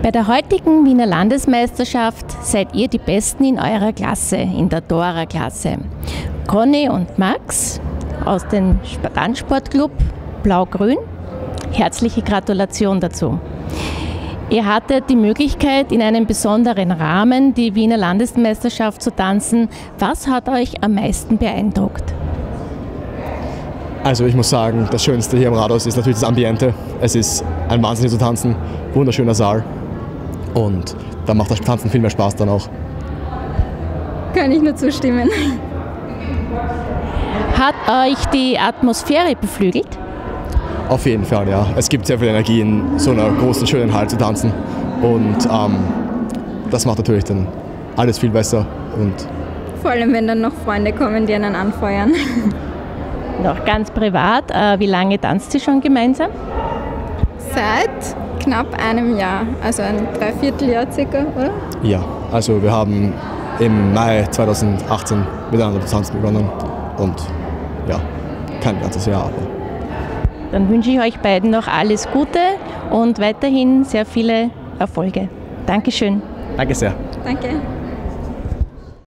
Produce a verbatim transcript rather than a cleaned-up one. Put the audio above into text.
Bei der heutigen Wiener Landesmeisterschaft seid ihr die Besten in eurer Klasse, in der Dora-Klasse. Conny und Max aus dem Tanzsportclub Blau-Grün, herzliche Gratulation dazu. Ihr hattet die Möglichkeit, in einem besonderen Rahmen die Wiener Landesmeisterschaft zu tanzen. Was hat euch am meisten beeindruckt? Also ich muss sagen, das Schönste hier im Rathaus ist natürlich das Ambiente. Es ist ein Wahnsinn hier zu tanzen, wunderschöner Saal und da macht das Tanzen viel mehr Spaß dann auch. Kann ich nur zustimmen. Hat euch die Atmosphäre beflügelt? Auf jeden Fall, ja. Es gibt sehr viel Energie in so einer großen, schönen Halle zu tanzen und ähm, das macht natürlich dann alles viel besser. Und vor allem, wenn dann noch Freunde kommen, die einen anfeuern. Noch ganz privat, äh, wie lange tanzt ihr schon gemeinsam? Seit knapp einem Jahr, also ein Dreivierteljahr circa, oder? Ja, also wir haben im Mai zweitausendachtzehn miteinander zu tanzen begonnen und ja, kein ganzes Jahr, aber. Dann wünsche ich euch beiden noch alles Gute und weiterhin sehr viele Erfolge. Dankeschön. Danke sehr. Danke.